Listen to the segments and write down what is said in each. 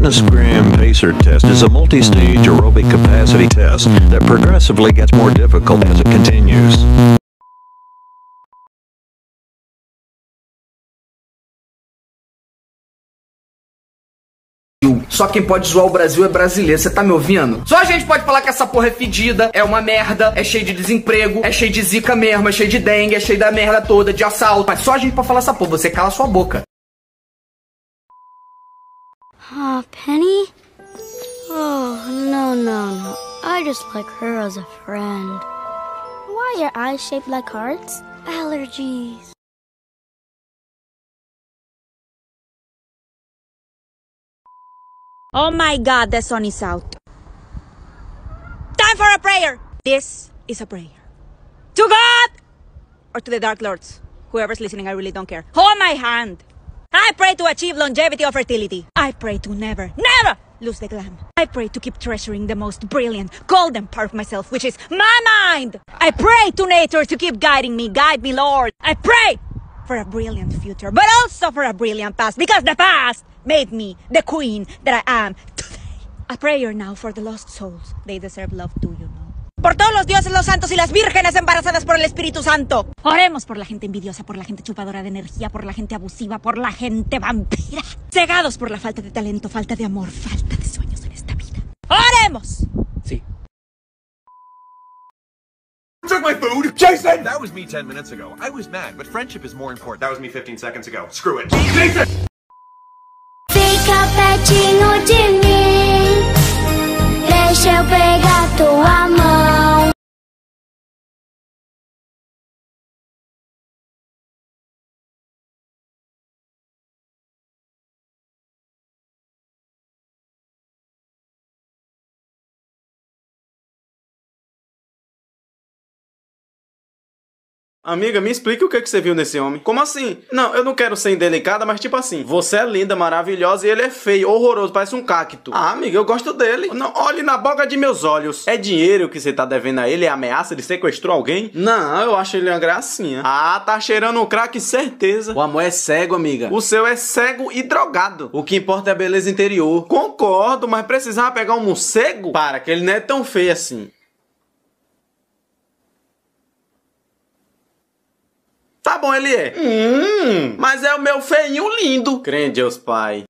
Instagram Pacer test is a multi-stage aerobic capacity test that progressively gets more difficult as it continues. Só quem pode zoar o Brasil é brasileiro, você tá me ouvindo? Só a gente pode falar que essa porra é fedida, é uma merda, é cheio de desemprego, é cheio de zica mesmo, é cheio de dengue, é cheio da merda toda, de assalto. Mas só a gente pode falar essa porra, você cala sua boca. Oh, Penny? Oh, no. I just like her as a friend. Why are your eyes shaped like hearts? Allergies. Oh my God, the sun is out. Time for a prayer! This is a prayer. To God! Or to the Dark Lords. Whoever's listening, I really don't care. Hold my hand! I pray to achieve longevity or fertility. I pray to never lose the glam. I pray to keep treasuring the most brilliant, golden part of myself, which is my mind! I pray to nature to keep guiding me. Guide me, Lord. I pray for a brilliant future, but also for a brilliant past, because the past made me the queen that I am today. A prayer now for the lost souls. They deserve love too, you know. Por todos los dioses, los santos y las vírgenes embarazadas por el Espíritu Santo. Oremos por la gente envidiosa, por la gente chupadora de energía, por la gente abusiva, por la gente vampira. Cegados por la falta de talento, falta de amor, falta de sueños en esta vida. ¡Oremos! Sí. Took my food! Jason! That was me 10 minutes ago. I was mad, but friendship is more important. That was me 15 seconds ago. Screw it. Jason! Fica pertinho de mim, deixa eu pegar tua mão. Amiga, me explica o que você viu nesse homem. Como assim? Não, eu não quero ser indelicada, mas tipo assim, você é linda, maravilhosa e ele é feio, horroroso, parece um cacto. Ah, amiga, eu gosto dele. Não, olhe na boca de meus olhos. É dinheiro que você tá devendo a ele? É ameaça de sequestrou alguém? Não, eu acho ele uma gracinha. Ah, tá cheirando um crack, certeza. O amor é cego, amiga. O seu é cego e drogado. O que importa é a beleza interior. Concordo, mas precisava pegar um morcego? Para, que ele não é tão feio assim. Tá bom, ele é. Mas é o meu feinho lindo. Crê em Deus, pai.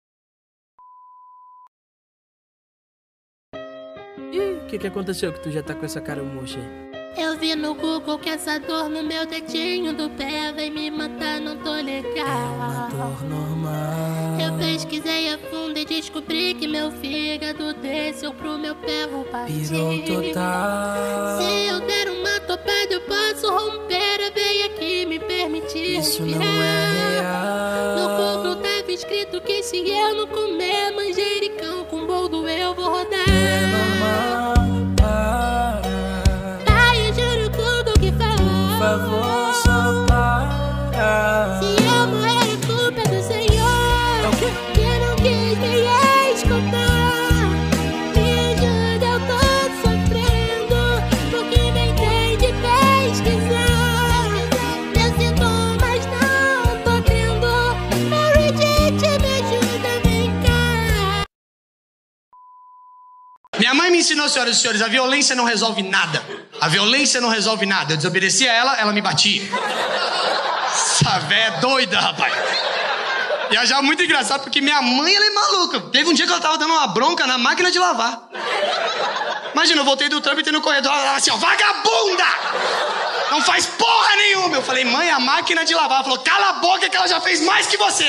Ih, o que aconteceu que tu já tá com essa cara murcha aí? Eu vi no Google que essa dor no meu dedinho do pé vem me matar, não tô legal. É uma dor normal. Eu pesquisei a fundo e descobri que meu fígado desceu pro meu pé, vou partir. Pirou total. Se eu der uma topada eu posso romper a veia que me permitir Isso respirar. não é real. No Google tava escrito que se eu não comer manjericão com boldo eu vou rodar. É normal, para. Pai, eu juro tudo que falou. Por favor, só para. Se eu morrer a culpa é do Senhor. É o quê? Que não quis me escutar. Me ajuda, eu tô sofrendo. Porque nem tem de pesquisar. Eu sinto, mas não tô crendo. Mary Jane, me ajuda, vem cá. Minha mãe me ensinou, senhoras e senhores, a violência não resolve nada. A violência não resolve nada. Eu desobedecia ela, ela me batia. Essa véia é doida, rapaz. E é já muito engraçado, porque minha mãe, ela é maluca. Teve um dia que ela tava dando uma bronca na máquina de lavar. Imagina, eu voltei do trampo e entrei no corredor, ela assim, ó, vagabunda! Não faz porra nenhuma! Eu falei, mãe, a máquina de lavar. Ela falou, cala a boca que ela já fez mais que você.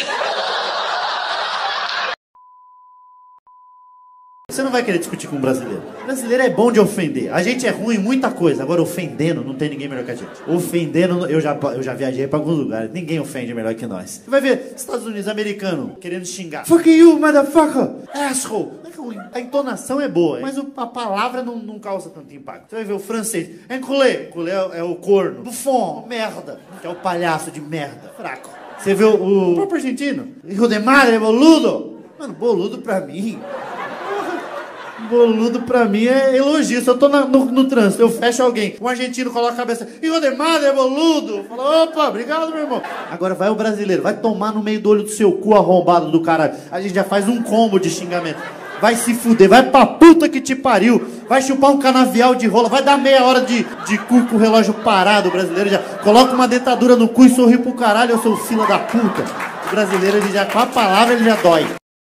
Você não vai querer discutir com um brasileiro. O brasileiro é bom de ofender. A gente é ruim em muita coisa. Agora, ofendendo, não tem ninguém melhor que a gente. Ofendendo, eu já viajei pra alguns lugares. Ninguém ofende melhor que nós. Você vai ver Estados Unidos, americano, querendo xingar. Fuck you, motherfucker! Asshole! A entonação é boa, mas a palavra não causa tanto impacto. Você vai ver o francês. Enculé. Enculé é o corno. Buffon, merda. Que é o palhaço de merda. Fraco. Você vê o próprio argentino. Hijo de madre, boludo. Mano, boludo pra mim... Boludo pra mim é elogio. Se eu tô no trânsito, eu fecho alguém, um argentino coloca a cabeça, hijo de madre, é boludo. Fala, opa, obrigado, meu irmão. Agora vai o brasileiro, vai tomar no meio do olho do seu cu arrombado do caralho. A gente já faz um combo de xingamento. Vai se fuder, vai pra puta que te pariu. Vai chupar um canavial de rola, vai dar meia hora de cu com o relógio parado. O brasileiro já coloca uma dentadura no cu e sorri pro caralho, eu sou fila da puta. O brasileiro, ele já, com a palavra, ele já dói.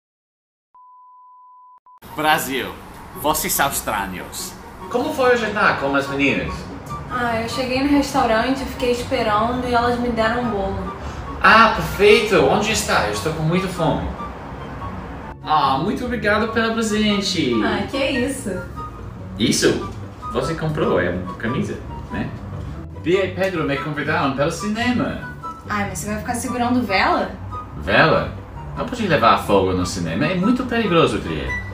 Brasil, vocês são estranhos. Como foi o jantar com as meninas? Eu cheguei no restaurante, fiquei esperando e elas me deram um bolo. Ah, perfeito! Onde está? Eu estou com muita fome. Muito obrigado pelo presente. Que isso? Isso? Você comprou, é uma camisa, né? Bia e Pedro me convidaram para o cinema. Mas você vai ficar segurando vela? Vela? Não pode levar fogo no cinema, é muito perigoso, Bia.